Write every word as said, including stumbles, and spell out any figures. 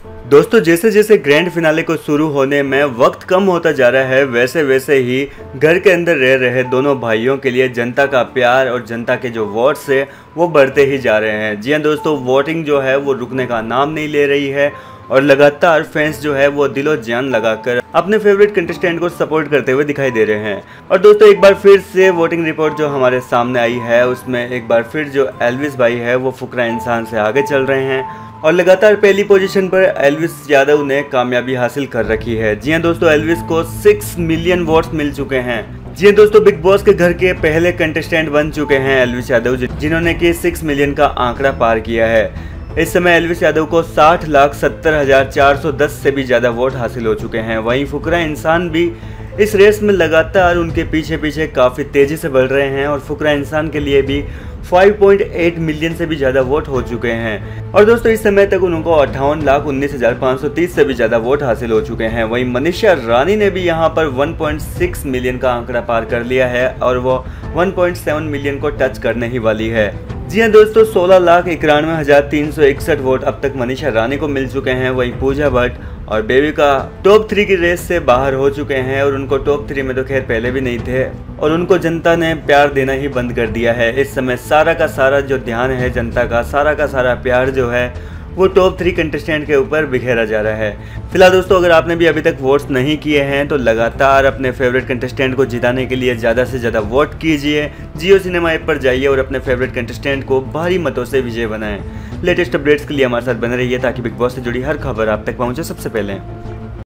दोस्तों जैसे जैसे ग्रैंड फिनाले को शुरू होने में वक्त कम होता जा रहा है, वैसे वैसे ही घर के अंदर रह रहे दोनों भाइयों के लिए जनता का प्यार और जनता के जो वोट्स है वो बढ़ते ही जा रहे हैं। जी हाँ दोस्तों, वोटिंग जो है वो रुकने का नाम नहीं ले रही है और लगातार फैंस जो है वो दिलो जान लगाकर अपने फेवरेट कंटेस्टेंट को सपोर्ट करते हुए दिखाई दे रहे हैं। और दोस्तों एक बार फिर से वोटिंग रिपोर्ट जो हमारे सामने आई है, उसमें एक बार फिर जो एल्विस भाई है वो फुकरा इंसान से आगे चल रहे हैं और लगातार पहली पोजीशन पर एल्विस यादव ने कामयाबी हासिल कर रखी है। जी हाँ दोस्तों, एल्विस को सिक्स मिलियन वोट्स मिल चुके हैं। जी हाँ दोस्तों, बिग बॉस के घर के पहले कंटेस्टेंट बन चुके हैं एल्विस यादव, जिन्होंने कि सिक्स मिलियन का आंकड़ा पार किया है। इस समय एल्विस यादव को साठ लाख सत्तर हजार चार सौ दस से भी ज़्यादा वोट हासिल हो चुके हैं। वहीं फुकरा इंसान भी इस रेस में लगातार उनके पीछे पीछे काफ़ी तेज़ी से बढ़ रहे हैं और फुकरा इंसान के लिए भी पाँच पॉइंट आठ मिलियन से भी ज़्यादा वोट हो चुके हैं। और दोस्तों इस समय तक उनको अट्ठावन लाख उन्नीस हज़ार पाँच सौ तीस से भी ज़्यादा वोट हासिल हो चुके हैं। वहीं मनीषा रानी ने भी यहाँ पर एक पॉइंट छह मिलियन का आंकड़ा पार कर लिया है और वो एक पॉइंट सात मिलियन को टच करने ही वाली है। जी हाँ दोस्तों, सोलह लाख इक्यानवे हजार तीन सौ इकसठ वोट अब तक मनीषा रानी को मिल चुके हैं। वहीं पूजा भट्ट और बेबिका टॉप थ्री की रेस से बाहर हो चुके हैं और उनको टॉप थ्री में तो खैर पहले भी नहीं थे और उनको जनता ने प्यार देना ही बंद कर दिया है। इस समय सारा का सारा जो ध्यान है जनता का, सारा का सारा प्यार जो है वो टॉप थ्री कंटेस्टेंट के ऊपर बिखेरा जा रहा है। फिलहाल दोस्तों अगर आपने भी अभी तक वोट्स नहीं किए हैं तो लगातार अपने फेवरेट कंटेस्टेंट को जिताने के लिए ज़्यादा से ज़्यादा वोट कीजिए। जियो सिनेमा ऐप पर जाइए और अपने फेवरेट कंटेस्टेंट को भारी मतों से विजय बनाएं। लेटेस्ट अपडेट्स के लिए हमारे साथ बने रहिए ताकि बिग बॉस से जुड़ी हर खबर आप तक पहुंचे सबसे पहले।